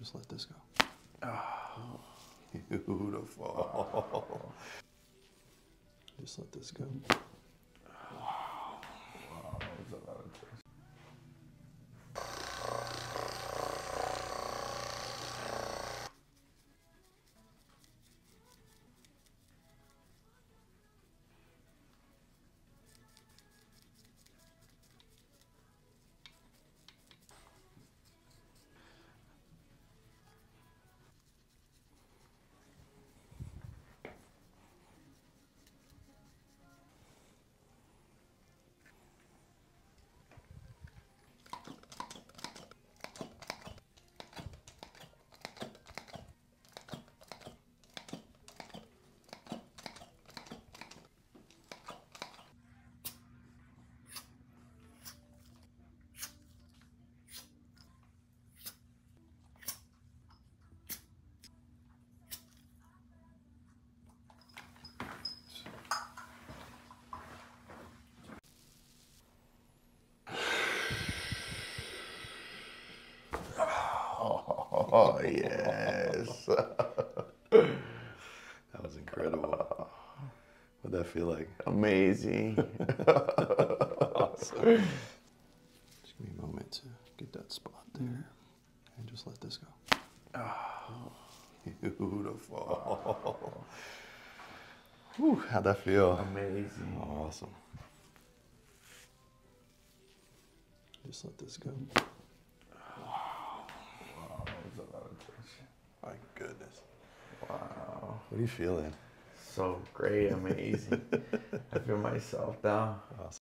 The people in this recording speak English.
just let this go. Oh, beautiful. Just let this go. Wow, that was a lot of tension. Oh, yes. That was incredible. What'd that feel like? Amazing. Awesome. Just give me a moment to get that spot there and just let this go. Oh, beautiful. Whew, how'd that feel? Amazing. Awesome. Just let this go. Wow, that was a lot of tension. My goodness. Wow. What are you feeling? So great, amazing. I feel myself now. Awesome.